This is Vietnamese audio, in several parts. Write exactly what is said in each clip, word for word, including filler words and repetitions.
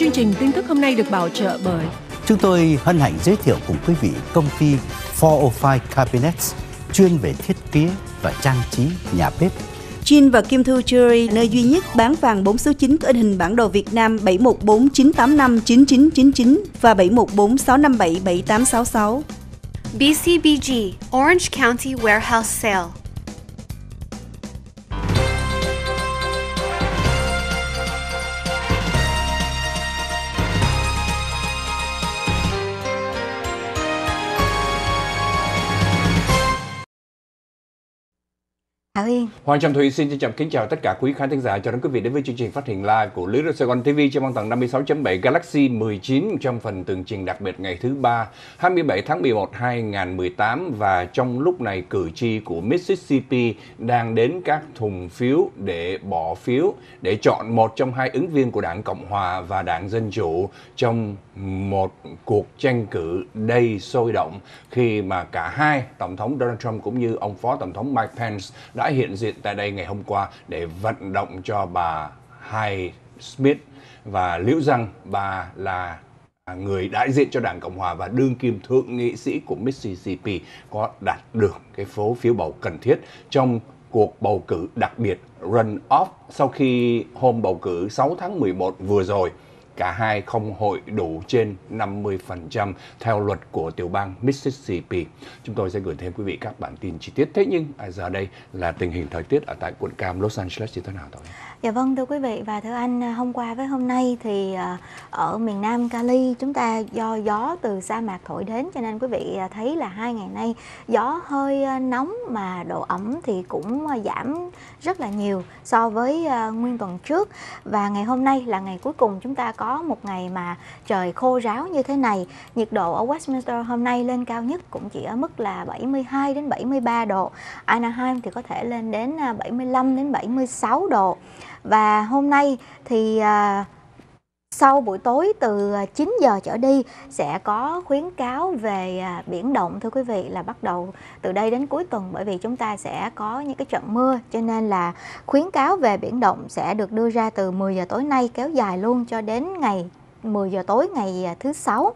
Chương trình tin tức hôm nay được bảo trợ bởi chúng tôi hân hạnh giới thiệu cùng quý vị công ty bốn không năm Cabinets chuyên về thiết kế và trang trí nhà bếp. Chin và Kim Thu Jewelry, nơi duy nhất bán vàng bốn số chín có in hình bản đồ Việt Nam bảy một bốn chín tám năm chín chín chín chín và bảy một bốn sáu năm bảy bảy tám sáu sáu. bê xê bê giê Orange County Warehouse Sale. Thảo Yên. Hoàng Trầm Thủy xin chào kính chào tất cả quý khán thính giả, chào đón quý vị đến với chương trình phát hình live của Lưới Radar Sài Gòn ti vi trên băng tần năm mươi sáu chấm bảy Galaxy mười chín trong phần tường trình đặc biệt ngày thứ ba, hai mươi bảy tháng mười một năm hai nghìn không trăm mười tám, và trong lúc này cử tri của Mississippi đang đến các thùng phiếu để bỏ phiếu để chọn một trong hai ứng viên của Đảng Cộng Hòa và Đảng Dân Chủ trong một cuộc tranh cử đầy sôi động khi mà cả hai Tổng thống Donald Trump cũng như ông Phó Tổng thống Mike Pence đã hiện diện tại đây ngày hôm qua để vận động cho bà Hyde Smith, và liệu rằng bà là người đại diện cho Đảng Cộng Hòa và đương kim thượng nghị sĩ của Mississippi có đạt được cái số phiếu bầu cần thiết trong cuộc bầu cử đặc biệt run-off sau khi hôm bầu cử sáu tháng mười một vừa rồi cả hai không hội đủ trên năm mươi phần trăm theo luật của tiểu bang Mississippi. Chúng tôi sẽ gửi thêm quý vị các bản tin chi tiết. Thế nhưng à, giờ đây là tình hình thời tiết ở tại quận Cam, Los Angeles như thế nào thôi? Dạ vâng, thưa quý vị và thưa anh, hôm qua với hôm nay thì ở miền Nam Cali chúng ta do gió từ sa mạc thổi đến, cho nên quý vị thấy là hai ngày nay gió hơi nóng mà độ ẩm thì cũng giảm rất là nhiều so với nguyên tuần trước. Và ngày hôm nay là ngày cuối cùng chúng ta có một ngày mà trời khô ráo như thế này. Nhiệt độ ở Westminster hôm nay lên cao nhất cũng chỉ ở mức là bảy mươi hai đến bảy mươi ba độ. Anaheim thì có thể lên đến bảy mươi lăm đến bảy mươi sáu độ. Và hôm nay thì à, sau buổi tối từ chín giờ trở đi sẽ có khuyến cáo về à, biển động, thưa quý vị, là bắt đầu từ đây đến cuối tuần, bởi vì chúng ta sẽ có những cái trận mưa, cho nên là khuyến cáo về biển động sẽ được đưa ra từ mười giờ tối nay kéo dài luôn cho đến ngày mười giờ tối ngày thứ Sáu.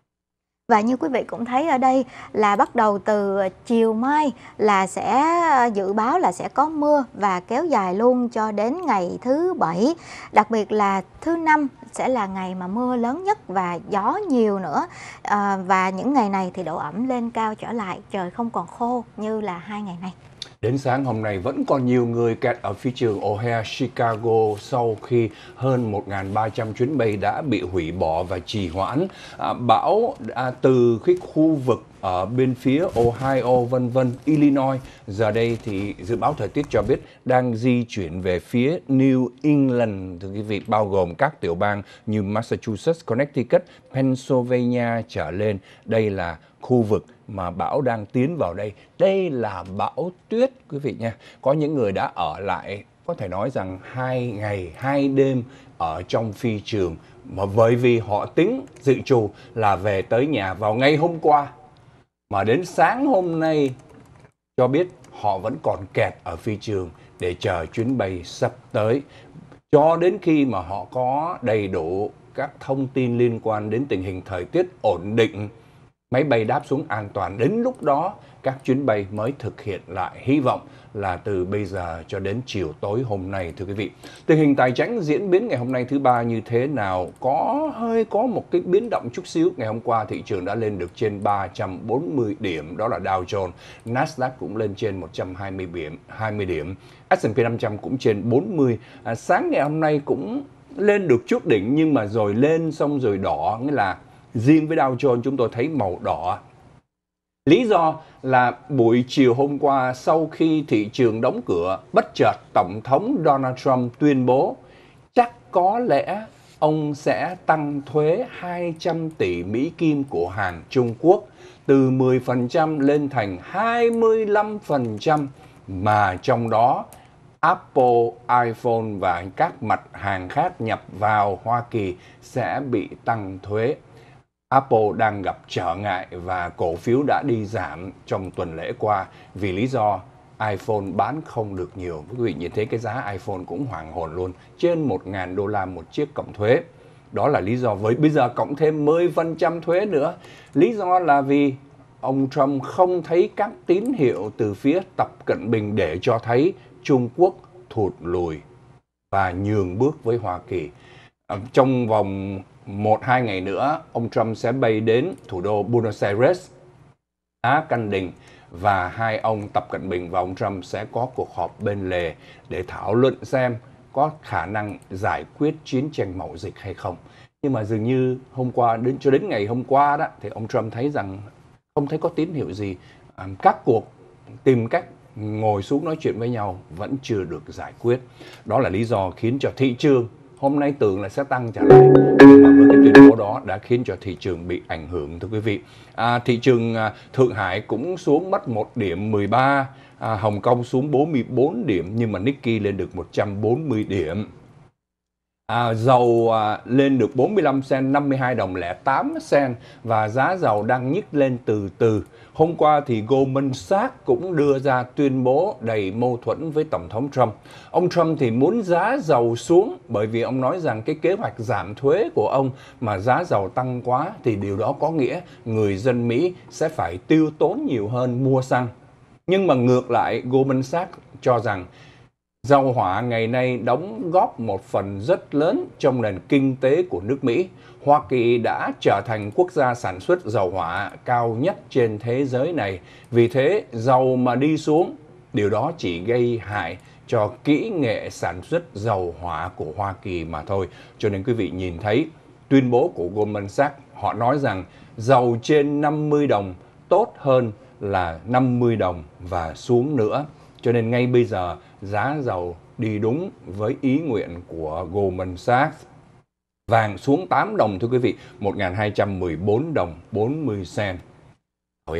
Và như quý vị cũng thấy ở đây là bắt đầu từ chiều mai là sẽ dự báo là sẽ có mưa và kéo dài luôn cho đến ngày thứ Bảy. Đặc biệt là thứ Năm sẽ là ngày mà mưa lớn nhất và gió nhiều nữa. À, và những ngày này thì độ ẩm lên cao trở lại, trời không còn khô như là hai ngày này. Đến sáng hôm nay vẫn còn nhiều người kẹt ở phi trường O'Hare, Chicago sau khi hơn một nghìn ba trăm chuyến bay đã bị hủy bỏ và trì hoãn. À, bão à, từ cái khu vực ở bên phía Ohio, vân vân, Illinois, giờ đây thì dự báo thời tiết cho biết đang di chuyển về phía New England, thưa quý vị, bao gồm các tiểu bang như Massachusetts, Connecticut, Pennsylvania trở lên. Đây là khu vực mà bão đang tiến vào đây. Đây là bão tuyết, quý vị nha. Có những người đã ở lại, có thể nói rằng hai ngày, hai đêm ở trong phi trường, mà bởi vì họ tính dự trù là về tới nhà vào ngày hôm qua, mà đến sáng hôm nay cho biết họ vẫn còn kẹt ở phi trường để chờ chuyến bay sắp tới, cho đến khi mà họ có đầy đủ các thông tin liên quan đến tình hình thời tiết ổn định, máy bay đáp xuống an toàn. Đến lúc đó các chuyến bay mới thực hiện lại, hy vọng là từ bây giờ cho đến chiều tối hôm nay, thưa quý vị. Tình hình tài chính diễn biến ngày hôm nay thứ ba như thế nào? Có hơi có một cái biến động chút xíu. Ngày hôm qua thị trường đã lên được trên ba trăm bốn mươi điểm, đó là Dow Jones. Nasdaq cũng lên trên một trăm hai mươi điểm, hai mươi điểm. ét and pê năm trăm cũng trên bốn mươi. À, sáng ngày hôm nay cũng lên được chút đỉnh, nhưng mà rồi lên xong rồi đỏ, nghĩa là riêng với Dow Jones chúng tôi thấy màu đỏ. Lý do là buổi chiều hôm qua sau khi thị trường đóng cửa, bất chợt Tổng thống Donald Trump tuyên bố chắc có lẽ ông sẽ tăng thuế hai trăm tỷ Mỹ Kim của hàng Trung Quốc từ mười phần trăm lên thành hai mươi lăm phần trăm, mà trong đó Apple, iPhone và các mặt hàng khác nhập vào Hoa Kỳ sẽ bị tăng thuế. Apple đang gặp trở ngại và cổ phiếu đã đi giảm trong tuần lễ qua vì lý do iPhone bán không được nhiều. Quý vị nhìn thấy cái giá iPhone cũng hoảng hồn luôn, trên một nghìn đô la một chiếc cộng thuế. Đó là lý do. Với bây giờ cộng thêm mười phần trăm thuế nữa. Lý do là vì ông Trump không thấy các tín hiệu từ phía Tập Cận Bình để cho thấy Trung Quốc thụt lùi và nhường bước với Hoa Kỳ. Trong vòng một hai ngày nữa, ông Trump sẽ bay đến thủ đô Buenos Aires, Á Căn Đình, và hai ông Tập Cận Bình và ông Trump sẽ có cuộc họp bên lề để thảo luận xem có khả năng giải quyết chiến tranh mậu dịch hay không. Nhưng mà dường như hôm qua, đến cho đến ngày hôm qua đó, thì ông Trump thấy rằng không thấy có tín hiệu gì. Các cuộc tìm cách ngồi xuống nói chuyện với nhau vẫn chưa được giải quyết. Đó là lý do khiến cho thị trường hôm nay tưởng là sẽ tăng trở lại, nhưng mà với cái tuyên bố đó đã khiến cho thị trường bị ảnh hưởng, thưa quý vị. À, thị trường à, Thượng Hải cũng xuống mất một điểm mười ba, à, Hồng Kông xuống bốn mươi bốn điểm, nhưng mà Nikkei lên được một trăm bốn mươi điểm. À, dầu à, lên được bốn mươi lăm cent, năm mươi hai đồng lẻ tám cent, và giá dầu đang nhích lên từ từ. Hôm qua thì Goldman Sachs cũng đưa ra tuyên bố đầy mâu thuẫn với Tổng thống Trump. Ông Trump thì muốn giá dầu xuống bởi vì ông nói rằng cái kế hoạch giảm thuế của ông mà giá dầu tăng quá thì điều đó có nghĩa người dân Mỹ sẽ phải tiêu tốn nhiều hơn mua xăng. Nhưng mà ngược lại, Goldman Sachs cho rằng dầu hỏa ngày nay đóng góp một phần rất lớn trong nền kinh tế của nước Mỹ. Hoa Kỳ đã trở thành quốc gia sản xuất dầu hỏa cao nhất trên thế giới này. Vì thế, dầu mà đi xuống, điều đó chỉ gây hại cho kỹ nghệ sản xuất dầu hỏa của Hoa Kỳ mà thôi. Cho nên quý vị nhìn thấy tuyên bố của Goldman Sachs, họ nói rằng dầu trên năm mươi đồng tốt hơn là năm mươi đồng và xuống nữa. Cho nên ngay bây giờ giá dầu đi đúng với ý nguyện của Goldman Sachs. Vàng xuống tám đồng, thưa quý vị, một nghìn hai trăm mười bốn đồng bốn mươi cent. Yên.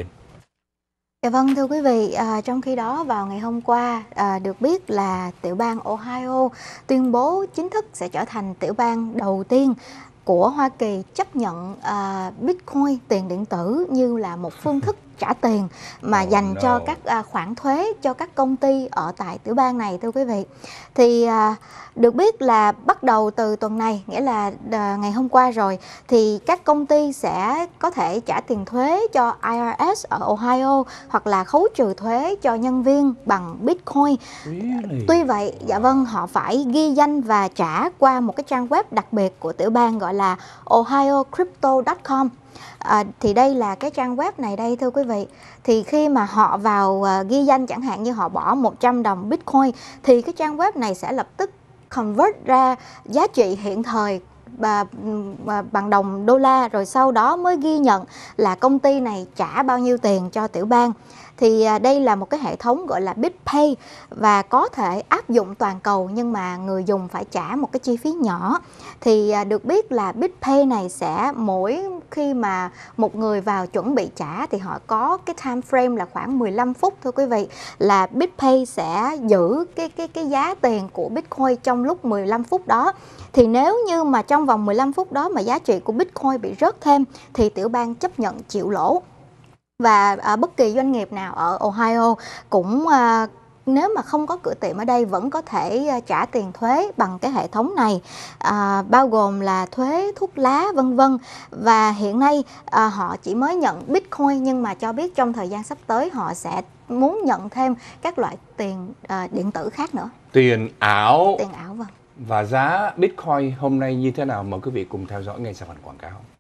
Dạ vâng, thưa quý vị, à, trong khi đó vào ngày hôm qua à, được biết là tiểu bang Ohio tuyên bố chính thức sẽ trở thành tiểu bang đầu tiên của Hoa Kỳ chấp nhận à, Bitcoin, tiền điện tử, như là một phương thức trả tiền mà oh, dành no. cho các à, khoản thuế cho các công ty ở tại tiểu bang này, thưa quý vị. Thì à, được biết là bắt đầu từ tuần này, nghĩa là à, ngày hôm qua rồi, thì các công ty sẽ có thể trả tiền thuế cho I R S ở Ohio hoặc là khấu trừ thuế cho nhân viên bằng Bitcoin. Really? Tuy vậy, dạ vâng, họ phải ghi danh và trả qua một cái trang web đặc biệt của tiểu bang gọi là ohio crypto chấm com. À, thì đây là cái trang web này đây, thưa quý vị. Thì khi mà họ vào uh, ghi danh, chẳng hạn như họ bỏ một trăm đồng Bitcoin, thì cái trang web này sẽ lập tức convert ra giá trị hiện thời Bà, bà, bằng đồng đô la, rồi sau đó mới ghi nhận là công ty này trả bao nhiêu tiền cho tiểu bang. Thì à, đây là một cái hệ thống gọi là BitPay và có thể áp dụng toàn cầu, nhưng mà người dùng phải trả một cái chi phí nhỏ. Thì à, được biết là BitPay này sẽ mỗi khi mà một người vào chuẩn bị trả thì họ có cái time frame là khoảng mười lăm phút, thưa quý vị, là BitPay sẽ giữ cái cái cái giá tiền của Bitcoin trong lúc mười lăm phút đó. Thì nếu như mà trong vòng mười lăm phút đó mà giá trị của Bitcoin bị rớt thêm thì tiểu bang chấp nhận chịu lỗ. Và à, bất kỳ doanh nghiệp nào ở Ohio cũng à, nếu mà không có cửa tiệm ở đây vẫn có thể à, trả tiền thuế bằng cái hệ thống này, à, bao gồm là thuế thuốc lá vân vân. Và hiện nay à, họ chỉ mới nhận Bitcoin, nhưng mà cho biết trong thời gian sắp tới họ sẽ muốn nhận thêm các loại tiền à, điện tử khác nữa. Tiền ảo. Tiền ảo, vâng. Và giá Bitcoin hôm nay như thế nào? Mời quý vị cùng theo dõi ngay sau phần quảng cáo.